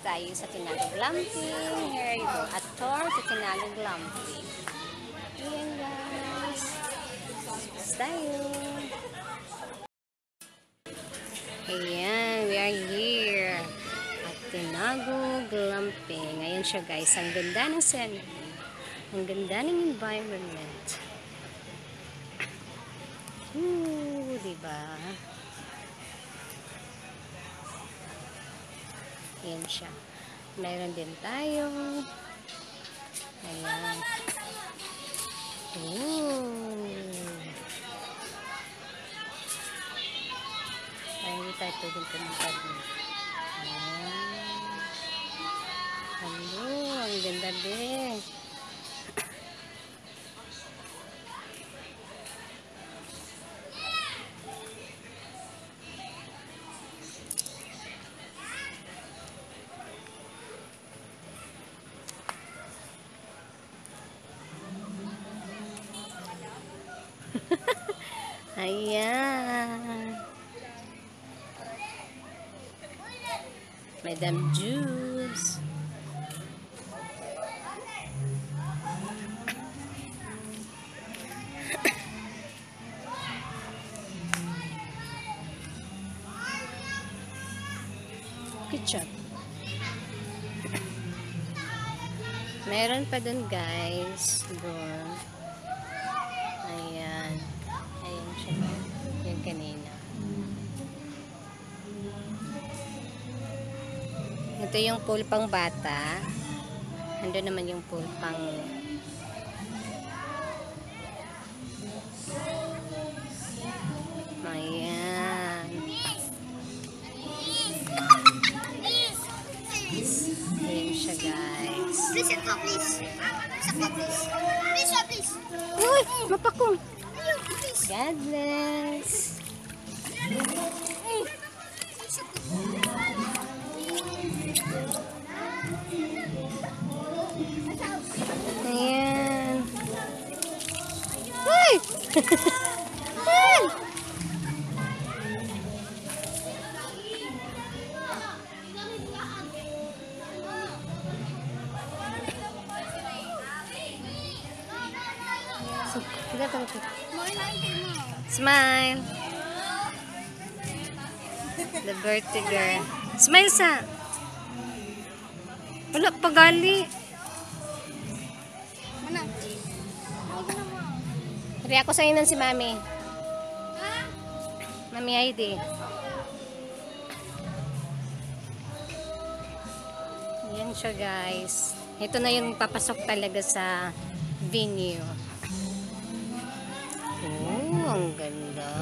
tayo sa Tinalog Glamping. Here you go. At tour to Tinalog Glamping. Ayan guys. Tayo. Ayan, we are here at Tinalog Glamping. Ayan siya guys. Ang ganda ng scene. Ang ganda ng environment. Diba? Ayan siya. Meron din tayo. Ayan. Ay, hindi tayo pwedeng pumunta din. Ayan. Hello, ang ganda din. Ayan. Madam Juice. Ketchup. Meron pa dun guys. Doon. Ayan. Ayan siya. Yung kanina. Ito yung pool pang bata. Ando naman yung pool pang ayan. Ayan siya guys. Please, please. Please, please. Please, Uy! Mapakong! please. God bless! Ayan! Uy! Ayan! Smile. The birthday girl. Smile sa. Wala pagali. Mana? Hari ako sa inan si Mami. Mami Heidi. Yan siya guys. Ito na yung papasok talaga sa venue. Oh, ang ganda.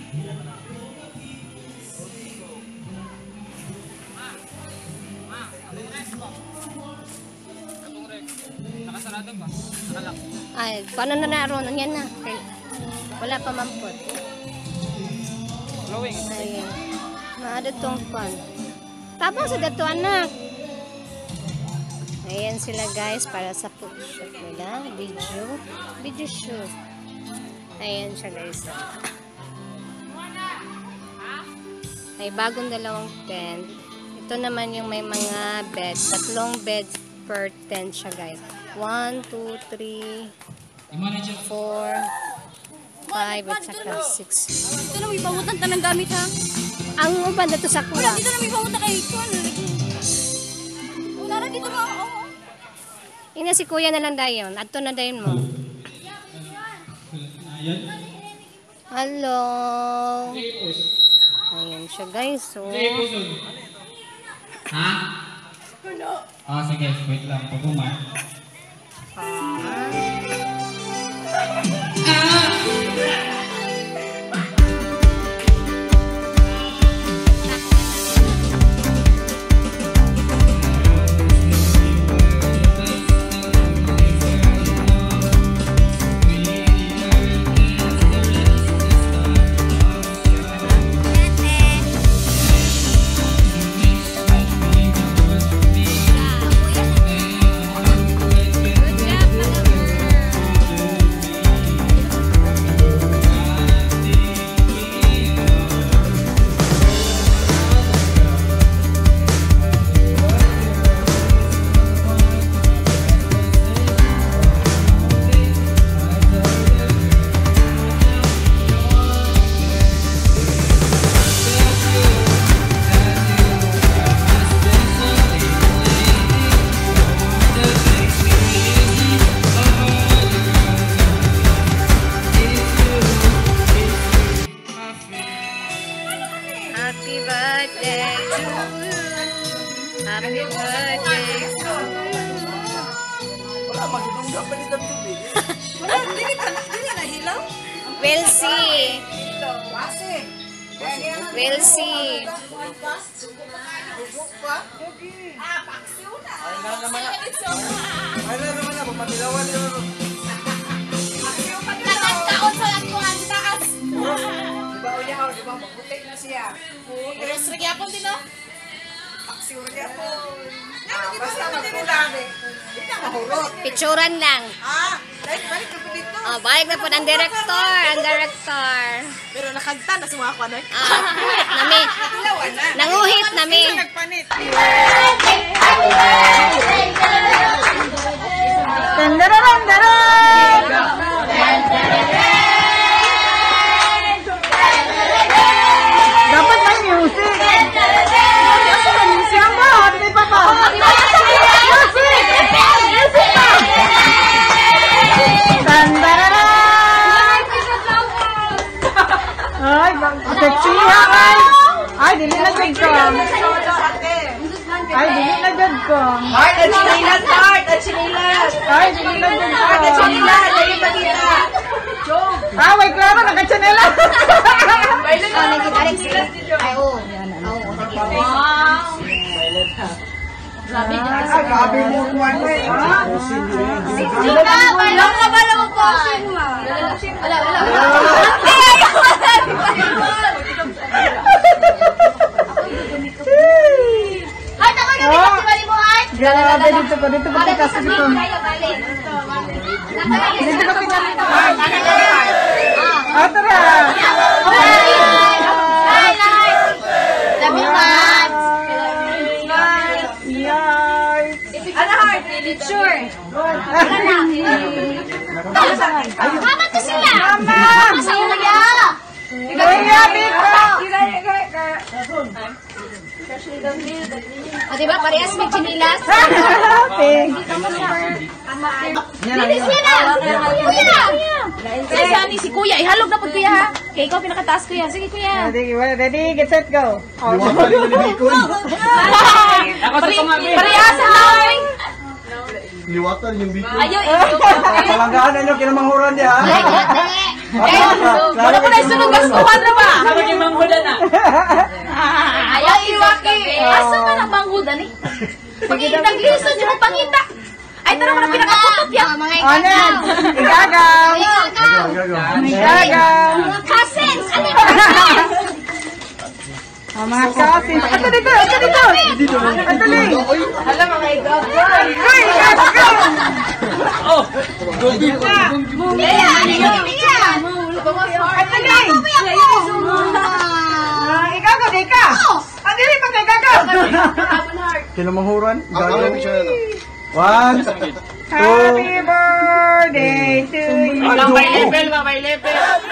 Nakasarado ba? Nakalak. Ay, paano na naroon? Yan na. Okay. Wala pa mampot. Flowing. Ayan. Maada tong pan. Tapos sa dato anak. Ayan sila guys para sa photoshop nila. Video shoot. Ayan siya guys. May bagong dalawang tent. Ito naman yung may mga bed. 3 beds per tent siya guys. 1, 2, 3, 4, 5, at saka 6. Dito na may pangutan tanang gamit ha. Ang uban dito sa Wala, kuha. dito na may pangutan kay Ikon. Wala na dito na. Ina si kuya na lang dayon. Adto na dayon mo. Hello. Ayan siya guys. So, Ha? Ah, sige. Wait lang. Paguma. Happy birthday to you. Happy birthday to you. Wala, magdudungga pa nito tubig. Wala, hindi na hilaw. We'll see. Base. We'll see. Bubuk pa. Ay na naman na. Ay na naman na, pamatilawan yun. Taon sa lagpuan taas. Diba o yaw, diba mabutik na siya. Terus magyapon din no? Paksiw rin ako. Basta magpulang eh. Hindi na mahurot. Picturan lang. Balik ka pa dito. Oh, balik na po ang director. Ang director. Pero nakagta na sumaka ko ano? Nami. Tilawan na. Nanguhit nami. Nagpanit. Dapat may music. Siapa? Di papa. Music pa. Tandara. Ay, sexy ha ay. Ay, dili na jud ko. Ay, dili na jud ko. Heart at chinilas, heart at chinilas. Ay, dili na jud ko. Heart at chinilas, dali pa dito. Ah, wait, klaro nakachanela. Ay, grabe mo kuwan mo eh. Walang kabala mo po. Wala. Ay, tama na Oh. kasi mo ay. Grabe dito ko kasi dito. Dito ko pinalito. Ah, tara. Love you much. Yay. Ano heart? Sure. Mama to sila. Mama sa uya. Kuya, dito. O, diba? Parehas may chinilas. Pink. Bilis yan na. Kuya. Kaya ni si kuya. Ihalog na po kuya ha. Kaya ikaw pinakataas kuya. Sige kuya. Ready, get set, go. Parehasan lang. Liwatan yung biko. Ayaw ito. Palanggaan nyo, kinamanghuran niya ha. Wala ko na isunog gastuhan na ba? Ayaw iwaki. Asa man ang banghudan eh? Nagliso niyo ang pangita. Ay, tara mo na pinakaputot yan. Anan, igagaw. Igagaw. Cousins! Ano yung cousins? Mga cousins. Ato dito. Ato dito. Alam mga igagaw. Ay, igagaw. Mia! Ano yung Mia? Ato dito. Igagaw, di ka. Ano rin pag igagaw? Kinamanghuran? Ako picture na to. 1, 2, Happy birthday to you. Walang may level,